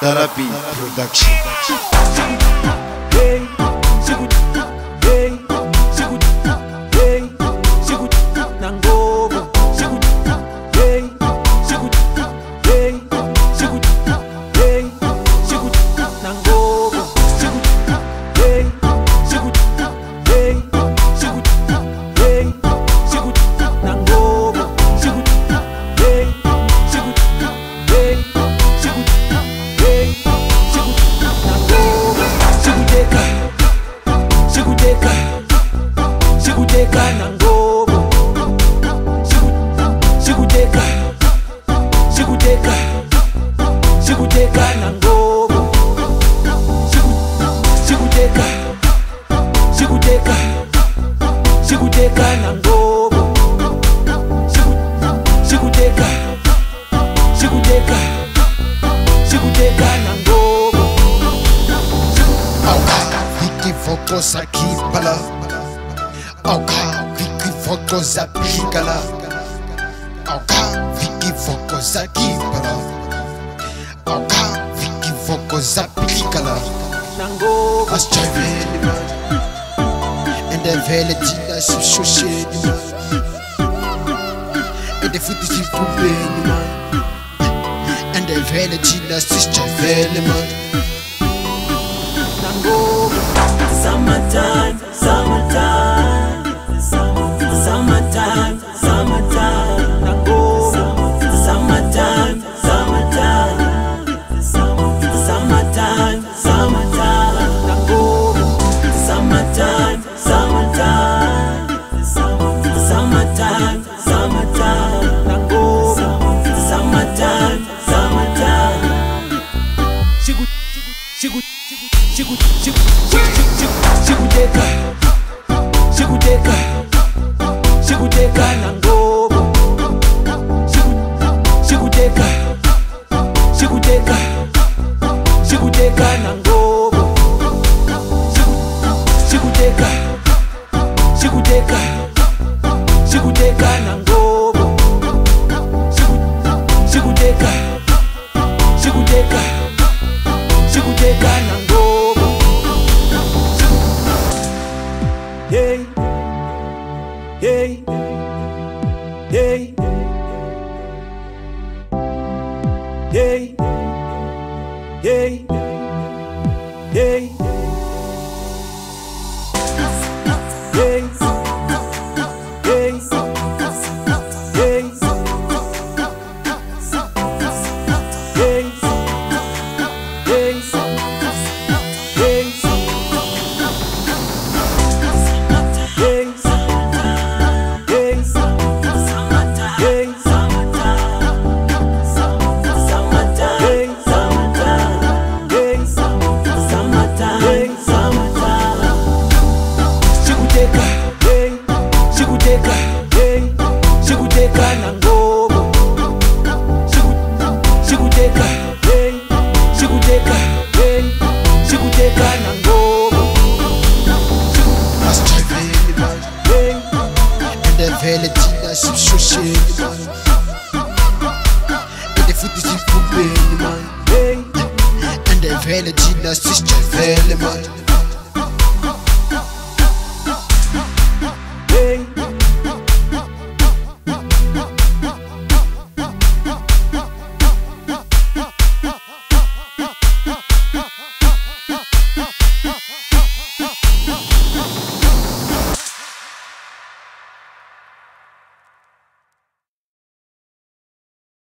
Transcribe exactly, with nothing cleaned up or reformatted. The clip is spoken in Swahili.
Therapy Production. Hey, Sigud, hey, Sigud, hey, Sigud, Nangobo, Sigud, hey, Sigud, hey, Sigud, hey, Sigud, Nangobo, Sigud, hey, Sigud, hey, Sigud, hey, Sigud, Nangobo, Sigud, hey, Sigud, hey, Sigud, hey, Sigud, Nangobo, Sigudeka, Sigudeka, Sigudeka Nangobo, Sigudeka, Sigudeka, Sigudeka Nangobo, Sigudeka, Sigudeka, Sigudeka Nangobo, Sigudeka, Sigudeka, Sigudeka Nangobo. Auka Viki Foko Sakipala. Auka Viki Foko Zapikala. Auka Viki Foko Sakipala. Auka Viki Foko Zapikala. Nangobo, As Javeli man. And the Veletina Sushosheni man. And the foot is improving man. And the Veletina Sushaveli man. Nangobo, summertime, summertime, summertime, summertime, Nangobo, summertime, summertime, summertime, summertime, Nangobo, summertime, summertime, summertime, summertime, Nangobo, summertime, summertime. Sigud, Sigud, Sigud, Sigud, Sigudeka, Sigudeka, Sigudeka Nangobo, Sigudeka, Sigudeka, Sigudeka Nangobo, Sigudeka, Sigudeka, Sigudeka Nangobo, Sigudeka, Sigudeka, Sigudeka Nangobo. Hey, hey, hey, hey, hey, hey, hey, hey, hey, Sigudeka, hey, Sigudeka Nangobo, Sigudeka, hey, Sigudeka, hey, Sigudeka Nangobo, As Javeli man. hey, And the Veletina Sushosheni man. And the foot is improving man. hey, And the Veletina Sushaveli man.